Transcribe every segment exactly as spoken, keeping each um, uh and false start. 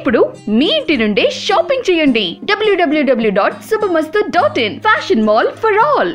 ఇప్పుడు మీ ఇంటి నుండే షాపింగ్ చేయండి. W W W dot Shubhamastu dot in. Fashion mall for all.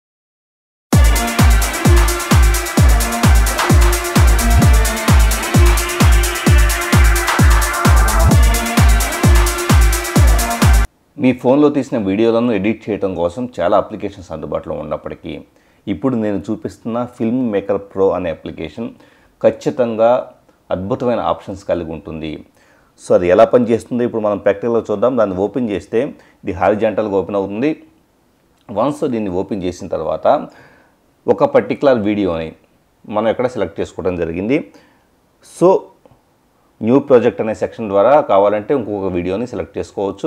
మీ ఫోన్లో తీసిన వీడియోలను ఎడిట్ చేయడం కోసం చాలా అప్లికేషన్స్ అందుబాటులో ఉన్నప్పటికీ ఇప్పుడు నేను చూపిస్తున్న ఫిల్మ్ మేకర్ ప్రో అనే అప్లికేషన్ ఖచ్చితంగా అద్భుతమైన ఆప్షన్స్ కలిగి ఉంటుంది. సో అది ఎలా పనిచేస్తుందో ఇప్పుడు మనం ప్రాక్టికల్గా చూద్దాం. దాన్ని ఓపెన్ చేస్తే ఇది హారిజాంటల్గా ఓపెన్ అవుతుంది. వన్స్ దీన్ని ఓపెన్ చేసిన తర్వాత ఒక పర్టికులర్ వీడియోని మనం ఎక్కడ సెలెక్ట్ చేసుకోవడం జరిగింది. సో న్యూ ప్రాజెక్ట్ అనే సెక్షన్ ద్వారా కావాలంటే ఇంకొక వీడియోని సెలెక్ట్ చేసుకోవచ్చు.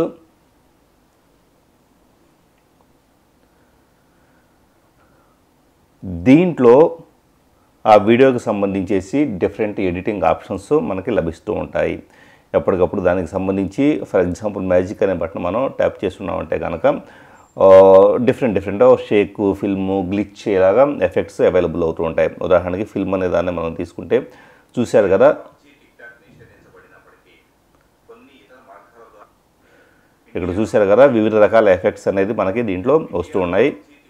దీంట్లో ఆ వీడియోకి సంబంధించేసి డిఫరెంట్ ఎడిటింగ్ ఆప్షన్స్ మనకి లభిస్తూ ఉంటాయి. ఎప్పటికప్పుడు దానికి సంబంధించి ఫర్ ఎగ్జాంపుల్ మ్యాజిక్ అనే బటన్ మనం ట్యాప్ చేస్తున్నామంటే కనుక different different shake, film, glitch ఇలాగా ఎఫెక్ట్స్ అవైలబుల్ అవుతూ ఉంటాయి. ఉదాహరణకి ఫిల్మ్ అనే దాన్ని మనం తీసుకుంటే చూశారు కదా, ఇక్కడ చూశారు కదా వివిధ రకాల ఎఫెక్ట్స్ అనేది మనకి దీంట్లో వస్తూ ఉన్నాయి.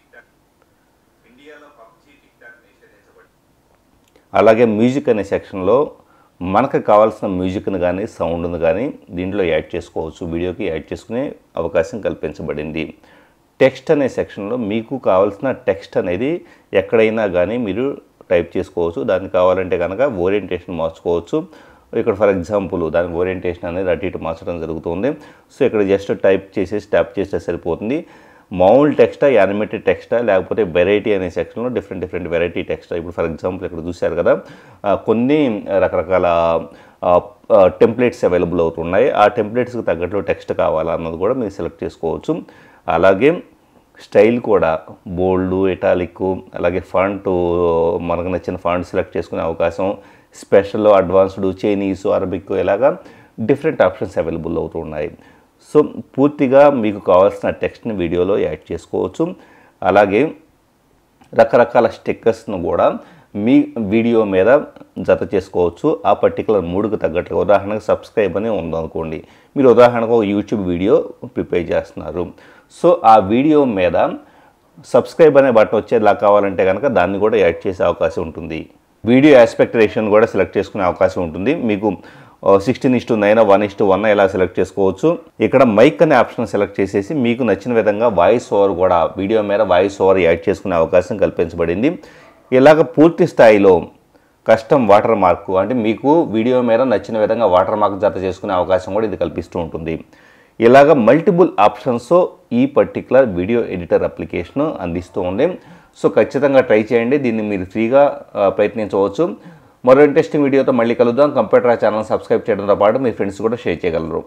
అలాగే మ్యూజిక్ అనే సెక్షన్లో మనకు కావాల్సిన మ్యూజిక్ని కానీ సౌండ్ని కానీ దీంట్లో యాడ్ చేసుకోవచ్చు. వీడియోకి యాడ్ చేసుకునే అవకాశం కల్పించబడింది. టెక్స్ట్ అనే సెక్షన్లో మీకు కావాల్సిన టెక్స్ట్ అనేది ఎక్కడైనా కానీ మీరు టైప్ చేసుకోవచ్చు. దానికి కావాలంటే కనుక ఓరియంటేషన్ మార్చుకోవచ్చు. ఇక్కడ ఫర్ ఎగ్జాంపుల్ దానికి ఓరియంటేషన్ అనేది అటు ఇటు మార్చడం జరుగుతుంది. సో ఇక్కడ జస్ట్ టైప్ చేసేసి ట్యాప్ చేస్తే సరిపోతుంది. మామూలు టెక్స్టా, యానిమేటెడ్ టెక్స్టా, లేకపోతే వెరైటీ అనే సెక్షన్లో డిఫరెంట్ డిఫరెంట్ వెరైటీ టెక్స్ట్. ఇప్పుడు ఫర్ ఎగ్జాంపుల్ ఇక్కడ చూశారు కదా కొన్ని రకరకాల టెంప్లెట్స్ అవైలబుల్ అవుతున్నాయి. ఆ టెంప్లెట్స్కి తగ్గట్లు టెక్స్ట్ కావాలన్నది కూడా మీరు సెలెక్ట్ చేసుకోవచ్చు. అలాగే స్టైల్ కూడా బోల్డ్, ఇటాలిక్, అలాగే ఫాంట్ మనకు నచ్చిన ఫాంట్ సెలెక్ట్ చేసుకునే అవకాశం, స్పెషల్, అడ్వాన్స్డ్, చైనీస్, అరబిక్ ఇలాగా డిఫరెంట్ ఆప్షన్స్ అవైలబుల్ అవుతున్నాయి. సో పూర్తిగా మీకు కావాల్సిన టెక్స్ట్ని వీడియోలో యాడ్ చేసుకోవచ్చు. అలాగే రకరకాల స్టిక్కర్స్ను కూడా మీ వీడియో మీద జత చేసుకోవచ్చు. ఆ పర్టికులర్ మూడుకు తగ్గట్టుగా ఉదాహరణకు సబ్స్క్రైబ్ అని ఉందనుకోండి, మీరు ఉదాహరణకు ఒక యూట్యూబ్ వీడియో ప్రిపేర్ చేస్తున్నారు. సో ఆ వీడియో మీద సబ్స్క్రైబ్ అనే బటన్ వచ్చేలా కావాలంటే కనుక దాన్ని కూడా యాడ్ చేసే అవకాశం ఉంటుంది. వీడియో ఆస్పెక్ట్ రేషియోని కూడా సెలెక్ట్ చేసుకునే అవకాశం ఉంటుంది. మీకు sixteen is to nine one is to one ఇలా సెలెక్ట్ చేసుకోవచ్చు. ఇక్కడ మైక్ అనే ఆప్షన్ సెలెక్ట్ చేసేసి మీకు నచ్చిన విధంగా వాయిస్ ఓవర్ కూడా వీడియో మీద వాయిస్ ఓవర్ యాడ్ చేసుకునే అవకాశం కల్పించబడింది. ఇలాగ పూర్తి స్థాయిలో కస్టమ్ వాటర్ మార్క్ అంటే మీకు వీడియో మీద నచ్చిన విధంగా వాటర్ మార్క్ జత చేసుకునే అవకాశం కూడా ఇది కల్పిస్తూ ఉంటుంది. ఇలాగ మల్టిపుల్ ఆప్షన్స్ ఈ పర్టికులర్ వీడియో ఎడిటర్ అప్లికేషన్ అందిస్తూ ఉంది. సో ఖచ్చితంగా ట్రై చేయండి. దీన్ని మీరు ఫ్రీగా ప్రయత్నించవచ్చు. మరో ఇంట్రెస్టింగ్ వీడియోతో మళ్ళీ కలుద్దాం. కంప్యూటర్ ఛానల్ సబ్స్క్రైబ్ చేయడంతో పాటు మీ ఫ్రెండ్స్ కూడా షేర్ చేయగలరు.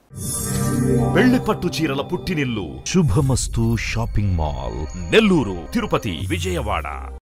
వెళ్లి పట్టు చీరల పుట్టినిల్లు శుభమస్తు షాపింగ్ మాల్, నెల్లూరు, తిరుపతి, విజయవాడ.